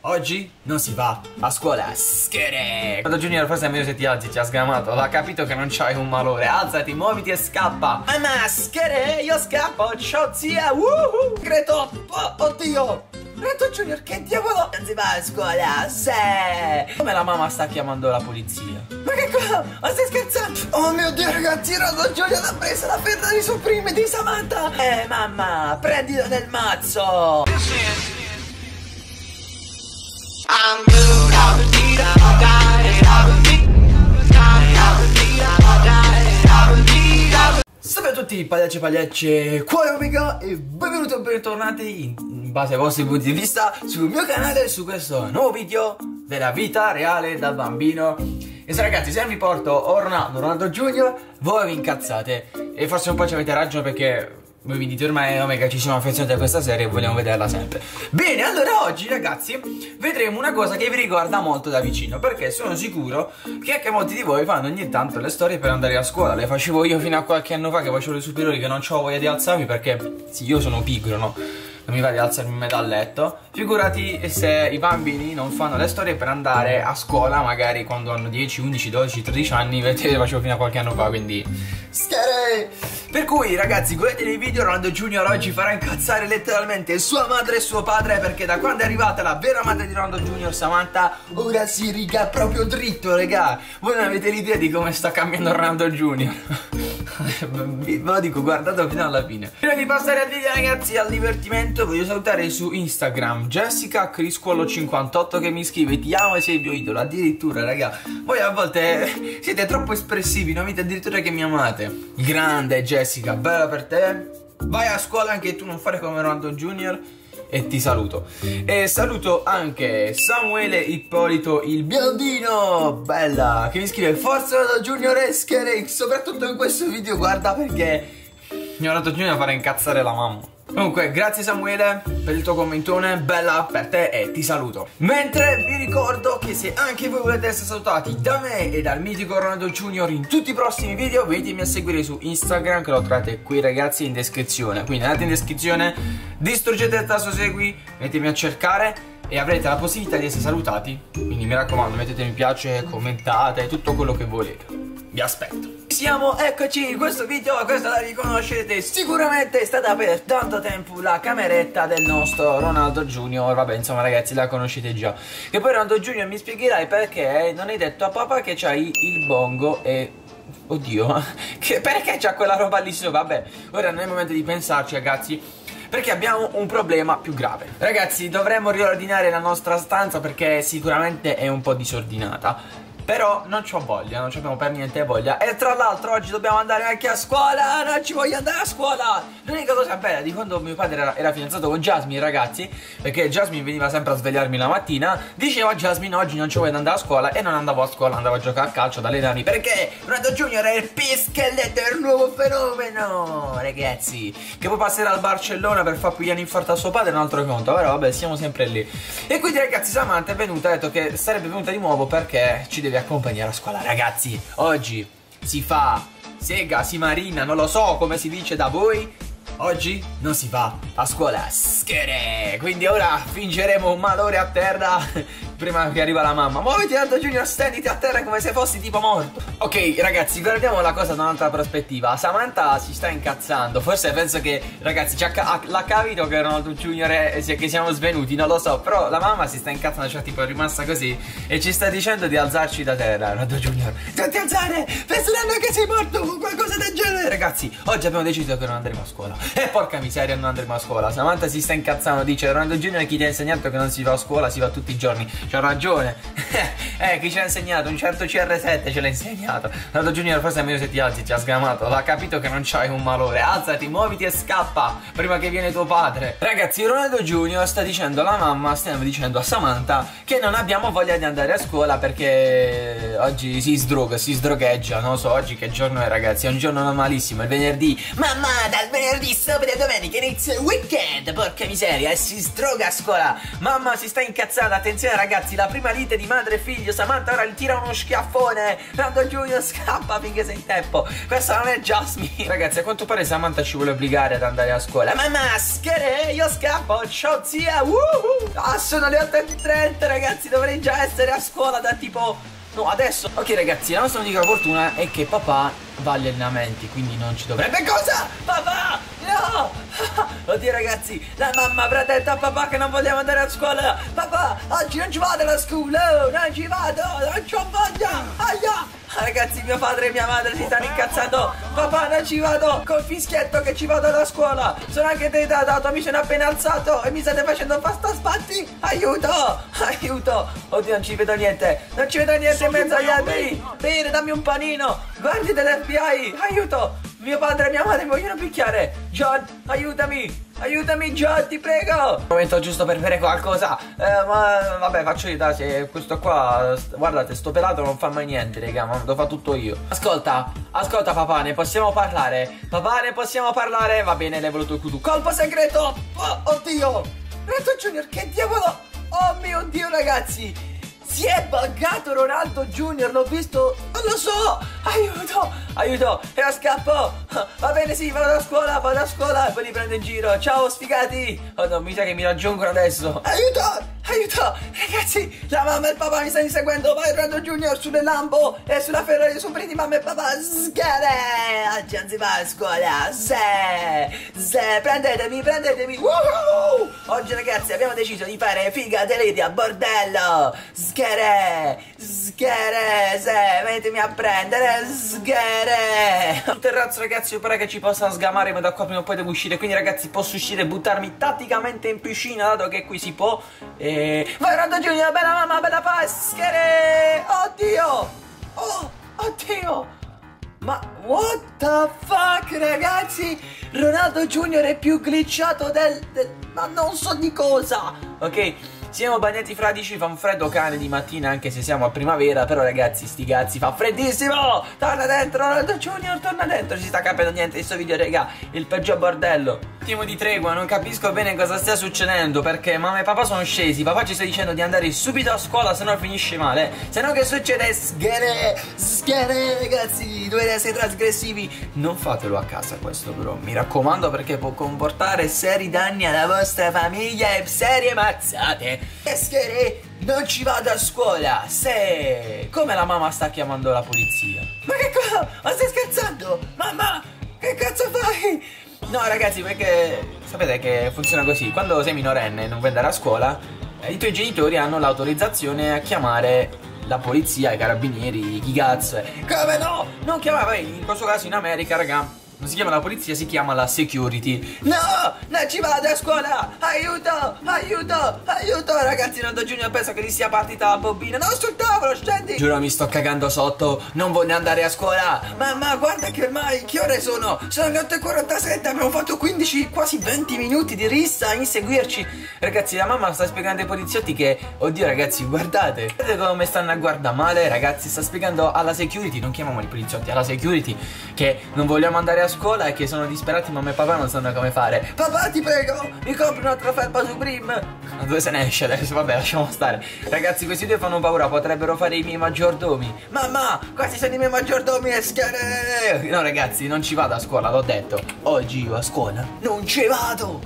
Oggi non si va a scuola, schere! Quando Junior forse è meglio se ti alzi, ti ha sgamato, l'ha capito che non c'hai un malore. Alzati, muoviti e scappa. Mamma, schere, io scappo, ciao zia, Creto, oddio. Renato Junior, che diavolo? Non si va a scuola, se. Come la mamma sta chiamando la polizia? Ma che cosa? Ma stai scherzando? Oh mio Dio ragazzi, Renato Junior ha preso la fetta di Supreme di Samantha. Mamma, prendilo nel mazzo. Salve a tutti pagliacci e pagliacce, qua è Omega e benvenuti o bentornati in base ai vostri punti di vista sul mio canale, su questo nuovo video della vita reale da bambino. E se ragazzi, se vi porto Ronaldo Junior, voi vi incazzate e forse un po' ci avete ragione perché voi mi dite ormai Omega ci siamo affezionati a questa serie e vogliamo vederla sempre. Bene, allora oggi ragazzi vedremo una cosa che vi riguarda molto da vicino, perché sono sicuro che anche molti di voi fanno ogni tanto le storie per andare a scuola. Le facevo io fino a qualche anno fa, che facevo le superiori, che non c'ho voglia di alzarmi perché sì, io sono pigro, no? Non mi va di alzarmi in metà letto. Figurati se i bambini non fanno le storie per andare a scuola, magari quando hanno 10, 11, 12, 13 anni. Vedete, le facevo fino a qualche anno fa, quindi scare! Per cui ragazzi, godete dei video. Ronaldo Junior oggi farà incazzare letteralmente sua madre e suo padre, perché da quando è arrivata la vera madre di Ronaldo Junior, Samantha, ora si riga proprio dritto, regà. Voi non avete l'idea di come sta cambiando Ronaldo Junior. Ve lo dico, guardate fino alla fine. Prima di passare al video ragazzi, al divertimento, voglio salutare su Instagram Jessica Criscuolo58 che mi scrive: ti amo e sei il mio idolo. Addirittura raga, voi a volte siete troppo espressivi, non dite addirittura che mi amate. Grande Jessica, bella per te. Vai a scuola anche tu, non fare come Ronaldo Junior. E ti saluto. E saluto anche Samuele Ippolito il biondino, bella, che mi scrive: forza Ronaldo Junior e schere, soprattutto in questo video, guarda, perché Ronaldo Junior farà incazzare la mamma. Comunque grazie Samuele per il tuo commentone, bella per te e ti saluto. Mentre vi ricordo che se anche voi volete essere salutati da me e dal mitico Ronaldo Junior in tutti i prossimi video, venitemi a seguire su Instagram, che lo trovate qui ragazzi in descrizione. Quindi andate in descrizione, distruggete il tasto segui, venitemi a cercare e avrete la possibilità di essere salutati. Quindi mi raccomando, mettete mi piace, commentate, tutto quello che volete. Vi aspetto. Siamo, eccoci, in questo video, questa la riconoscete sicuramente, è stata per tanto tempo la cameretta del nostro Ronaldo Junior. Vabbè, insomma ragazzi, la conoscete già. Che poi Ronaldo Junior mi spiegherai perché non hai detto a papà che c'hai il bongo e... oddio, perché c'ha quella roba lì sopra? Vabbè, ora non è il momento di pensarci ragazzi, perché abbiamo un problema più grave. Ragazzi, dovremmo riordinare la nostra stanza perché sicuramente è un po' disordinata. Però non c'ho voglia, non abbiamo per niente voglia. E tra l'altro oggi dobbiamo andare anche a scuola. Non ci voglio andare a scuola. L'unica cosa bella di quando mio padre era fidanzato con Jasmine ragazzi, perché Jasmine veniva sempre a svegliarmi la mattina, diceva a Jasmine oggi non ci voglio andare a scuola. E non andavo a scuola, andavo a giocare a calcio, ad allenarmi, perché Ronaldo Junior è il Pischelletto, è il nuovo fenomeno ragazzi, che poi passerà al Barcellona per far pigliare un infarto a suo padre, è un altro conto. Però vabbè, siamo sempre lì. E quindi ragazzi Samantha è venuta, ha detto che sarebbe venuta di nuovo perché ci deve accompagnare a scuola. Ragazzi, oggi si fa sega, si marina, non lo so come si dice da voi. Oggi non si va a scuola, schere. Quindi ora fingeremo un malore a terra prima che arriva la mamma. Muoviti Ronaldo Junior, stenditi a terra come se fossi tipo morto. Ok ragazzi, guardiamo la cosa da un'altra prospettiva. Samantha si sta incazzando. Forse penso che ragazzi l'ha capito che Ronaldo Junior che siamo svenuti, non lo so. Però la mamma si sta incazzando, cioè tipo è rimasta così e ci sta dicendo di alzarci da terra. Ronaldo Junior, non ti alzare, pensando che sei morto o qualcosa del genere. Ragazzi, oggi abbiamo deciso che non andremo a scuola. E porca miseria, non andremo a scuola. Samantha si sta incazzando, dice: Ronaldo Junior, chi ti ha insegnato che non si va a scuola, si va tutti i giorni. C'ha ragione. Chi ci ha insegnato? Un certo CR7 ce l'ha insegnato. Ronaldo Junior forse è meglio se ti alzi, ti ha sgamato, l'ha capito che non c'hai un malore. Alzati, muoviti e scappa prima che viene tuo padre. Ragazzi, Ronaldo Junior sta dicendo alla mamma, stiamo dicendo a Samantha che non abbiamo voglia di andare a scuola perché oggi si sdrogheggia. Non so oggi che giorno è ragazzi, è un giorno normalissimo, è venerdì. Mamma, dal venerdì sabato e domenica inizia il weekend, porca miseria, e si sdroga a scuola. Mamma si sta incazzando, attenzione ragazzi, ragazzi, la prima lite di madre e figlio. Samantha ora gli tira uno schiaffone. Randall Junior scappa finché sei in tempo. Questa non è Jasmine. Ragazzi, a quanto pare Samantha ci vuole obbligare ad andare a scuola. Ma maschere, io scappo. Ciao zia. Sono le 8:30, ragazzi. Dovrei già essere a scuola da tipo... No, adesso. Ok ragazzi, la nostra unica fortuna è che papà va agli allenamenti, quindi non ci dovrebbe. Cosa? Papà! No! Oddio ragazzi, la mamma avrà detto a papà che non vogliamo andare a scuola. Papà, oggi non ci vado alla scuola. Non ci vado, non c'ho voglia. Aia! Ragazzi, mio padre e mia madre si stanno incazzando. Papà, non ci vado. Col fischietto che ci vado alla scuola. Sono anche degradato, mi sono appena alzato e mi state facendo pasta sbatti. Aiuto, aiuto. Oddio, non ci vedo niente. Non ci vedo niente in mezzo agli alberi. Bene, dammi un panino. Guardi dell'FBI, aiuto. Mio padre e mia madre mi vogliono picchiare. John, aiutami. Aiutami John, ti prego. Momento giusto per bere qualcosa. Ma vabbè, faccio io, dai. Questo qua, guardate, sto pelato non fa mai niente, raga. Ma lo fa tutto io. Ascolta, ascolta papà, ne possiamo parlare. Papà, ne possiamo parlare. Va bene, l'hai voluto tu. Colpo segreto. Oh, oddio. Renato Junior, che diavolo. Oh mio Dio, ragazzi. Si è buggato Ronaldo Junior, l'ho visto, non lo so, aiuto, aiuto, e scappo, va bene sì, vado a scuola, e poi li prendo in giro, ciao sfigati, oh no, mi sa che mi raggiungono adesso, aiuto, aiuto, ragazzi, la mamma e il papà mi stanno inseguendo, vai Ronaldo Junior sulle Lambo e sulla Ferrari, su di mamma e papà, sgare, oggi non si va a scuola, prendetemi, woohoo! Oggi ragazzi abbiamo deciso di fare figa deliti a bordello, venitemi a prendere, sul terrazzo ragazzi, io pare che ci possa sgamare, ma da qua prima o poi devo uscire, quindi ragazzi posso uscire e buttarmi tatticamente in piscina, dato che qui si può, e... Vai Ronaldo Junior, bella mamma, bella pa, oddio, oh, oddio, ma what the fuck ragazzi, Ronaldo Junior è più glitchato ma non so di cosa, ok? Siamo bagnati fradici, fa un freddo cane di mattina anche se siamo a primavera. Però ragazzi, sti cazzi, fa freddissimo. Torna dentro, Ronaldo Junior, torna dentro. Si sta capendo niente di sto video, raga. Il peggior bordello. Attimo di tregua, non capisco bene cosa stia succedendo, perché mamma e papà sono scesi. Papà ci sta dicendo di andare subito a scuola, se no finisce male. Se no che succede? Sghere, ragazzi, dovete essere trasgressivi. Non fatelo a casa questo però, mi raccomando, perché può comportare seri danni alla vostra famiglia e serie mazzate. Sghere, non ci vado a scuola, se... Come la mamma sta chiamando la polizia? Ma che cosa? Ma stai scherzando? Mamma, che cazzo fai? No ragazzi, perché sapete che funziona così. Quando sei minorenne e non vuoi andare a scuola, i tuoi genitori hanno l'autorizzazione a chiamare la polizia, i carabinieri, chi cazzo è. Come no? Non chiamava, in questo caso in America, raga, non si chiama la polizia, si chiama la security. No, non ci vado a scuola. Aiuto, aiuto, aiuto. Ragazzi, Ronaldo Junior penso che gli sia partita la bobina. No, sul tavolo, scendi. Giuro, mi sto cagando sotto. Non voglio andare a scuola. Mamma, guarda che ormai, che ore sono? Sono le 8:47, abbiamo fatto 15, quasi 20 minuti di rissa a inseguirci. Ragazzi, la mamma sta spiegando ai poliziotti che, oddio ragazzi, guardate come stanno a guardare male. Ragazzi, sta spiegando alla security, non chiamiamo i poliziotti, alla security, che non vogliamo andare a scuola e che sono disperati, mamma e papà non sanno come fare. Papà, ti prego, mi compri un'altra felpa Supreme. Ma dove se ne esce adesso? Vabbè, lasciamo stare. Ragazzi, questi due fanno paura, potrebbero fare i miei maggiordomi. Mamma, questi sono i miei maggiordomi e schiere. No ragazzi, non ci vado a scuola, l'ho detto. Oggi io a scuola non ci vado.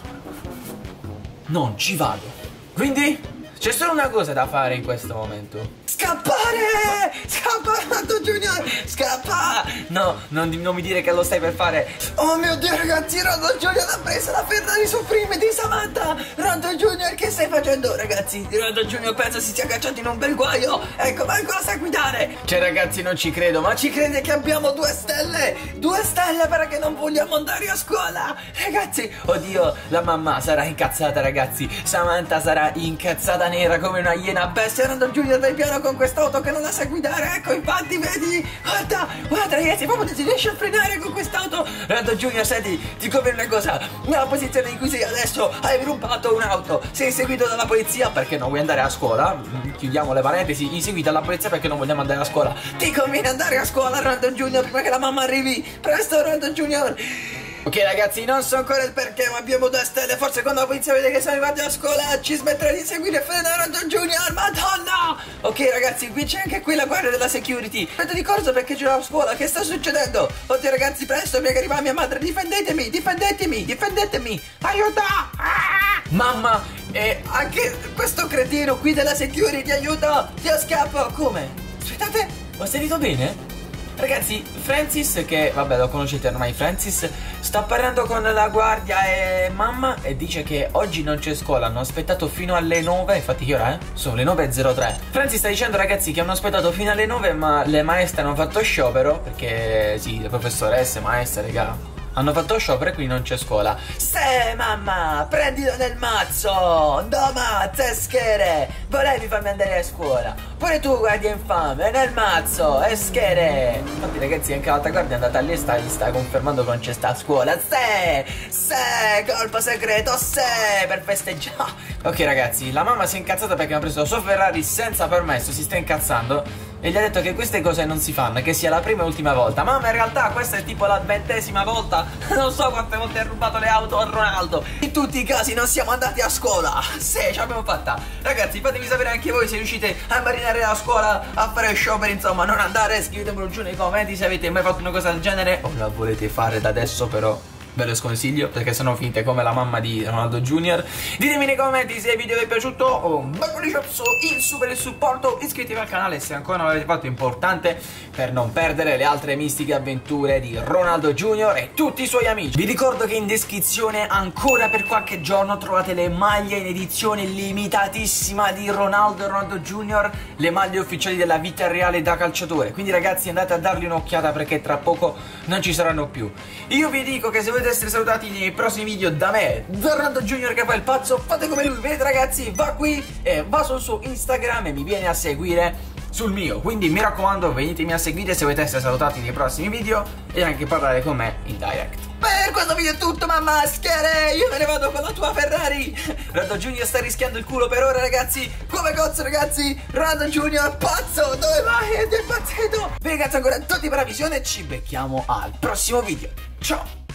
Non ci vado. Quindi c'è solo una cosa da fare in questo momento. Scappare! Scappa, Ronaldo Junior! Scappa! No, non mi dire che lo stai per fare. Oh mio Dio ragazzi, Ronaldo Junior ha preso la Ferrari Supreme di Samantha. Ronaldo Junior, che stai facendo ragazzi? Ronaldo Junior penso si sia cacciato in un bel guaio. Ecco, ma ancora sa guidare. Cioè ragazzi, non ci credo, ma ci crede che abbiamo 2 stelle? 2 stelle perché non vogliamo andare a scuola. Ragazzi, oddio, la mamma sarà incazzata ragazzi. Samantha sarà incazzata nera come una iena bestia. Ronaldo Junior, vai piano con quest'auto che non la sa guidare. Ecco, infatti, vedi? Guarda, guarda ragazzi, proprio non si riesce a frenare con quest'auto. Ronaldo Junior, senti, ti conviene una cosa. Nella posizione in cui sei adesso hai rubato un'auto, sei seguito dalla polizia perché non vuoi andare a scuola. Chiudiamo le parentesi, inseguito dalla polizia perché non vogliamo andare a scuola. Ti conviene andare a scuola, Ronaldo Junior, prima che la mamma arrivi. Presto, Ronaldo Junior. Ok ragazzi, non so ancora il perché, ma abbiamo 2 stelle. Forse quando la polizia vede che siamo arrivati a scuola ci smetterà di seguire Ronaldo Junior. Ma Ok ragazzi, qui c'è anche qui la guardia della security. Vedo di corsa perché c'è la scuola. Che sta succedendo? Oddio ragazzi, presto, mi arriva mia madre. Difendetemi, difendetemi, difendetemi. Aiuto! Ah! Mamma, e anche questo cretino qui della security, aiuto! Ti scappo. Come? Aspettate, ho sentito bene? Ragazzi, Francis, che vabbè lo conoscete ormai, Francis sta parlando con la guardia e mamma e dice che oggi non c'è scuola. Hanno aspettato fino alle 9. Infatti che ora sono le 9:03. Francis sta dicendo ragazzi che hanno aspettato fino alle 9, ma le maestre hanno fatto sciopero. Perché sì, le professoresse, maestre, raga, hanno fatto sciopero e quindi non c'è scuola. Se mamma, prendilo nel mazzo. No mazzo, schere. Volevi farmi andare a scuola. Pure tu guardia infame, nel mazzo, schere. Infatti ragazzi anche l'altra guardia è andata lì e gli sta confermando che non c'è sta a scuola. Se, colpo segreto, se, per festeggiare. Ok ragazzi, la mamma si è incazzata perché hanno preso la sua Ferrari senza permesso, si sta incazzando e gli ha detto che queste cose non si fanno, che sia la prima e ultima volta. Mamma in realtà questa è tipo la 20ª volta. Non so quante volte ha rubato le auto a Ronaldo. In tutti i casi non siamo andati a scuola. Sì, ce l'abbiamo fatta. Ragazzi, fatemi sapere anche voi se riuscite a marinare la scuola, a fare scioperi, insomma, non andare. Scrivetemelo giù nei commenti se avete mai fatto una cosa del genere o la volete fare da adesso, però ve lo sconsiglio perché sennò finite come la mamma di Ronaldo Junior. Ditemi nei commenti se il video vi è piaciuto, un bel pollice su in su per il supporto, iscrivetevi al canale se ancora non l'avete fatto, è importante per non perdere le altre mistiche avventure di Ronaldo Junior e tutti i suoi amici. Vi ricordo che in descrizione ancora per qualche giorno trovate le maglie in edizione limitatissima di Ronaldo e Ronaldo Junior, le maglie ufficiali della vita reale da calciatore, quindi ragazzi andate a dargli un'occhiata perché tra poco non ci saranno più. Io vi dico che se volete essere salutati nei prossimi video da me, da Ronaldo Junior che fa il pazzo, fate come lui, vedete ragazzi, va qui e va sul suo Instagram e mi viene a seguire sul mio, quindi mi raccomando venitemi a seguire se volete essere salutati nei prossimi video e anche parlare con me in direct. Per questo video è tutto mamma, schere, io me ne vado con la tua Ferrari. Ronaldo Junior sta rischiando il culo per ora ragazzi, come cozzo ragazzi, Ronaldo Junior pazzo, dove vai? È impazzito. Vi ringrazio ancora tutti per la visione e ci becchiamo al prossimo video, ciao.